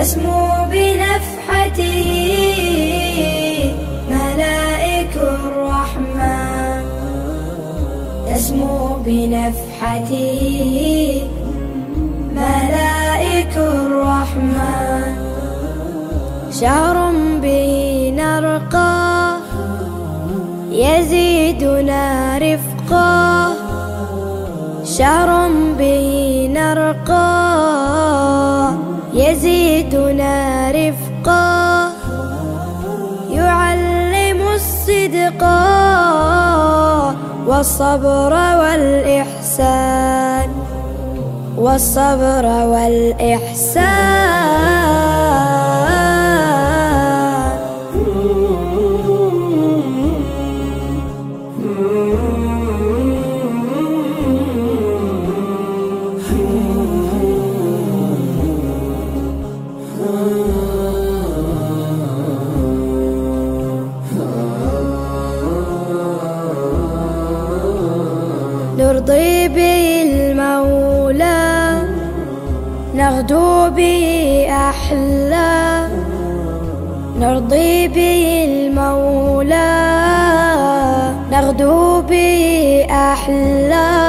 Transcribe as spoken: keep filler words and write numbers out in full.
تسمو بنفحته ملائك الرحمن، تسمو بنفحته ملائك الرحمن. شهر به نرقى يزيدنا رفقا، شهر به نرقى يزيدنا رفقا، يعلم الصدق والصبر والإحسان، والصبر والإحسان. نرضي به المولى نغدو به أحلى، نرضي به المولى نغدو به أحلى.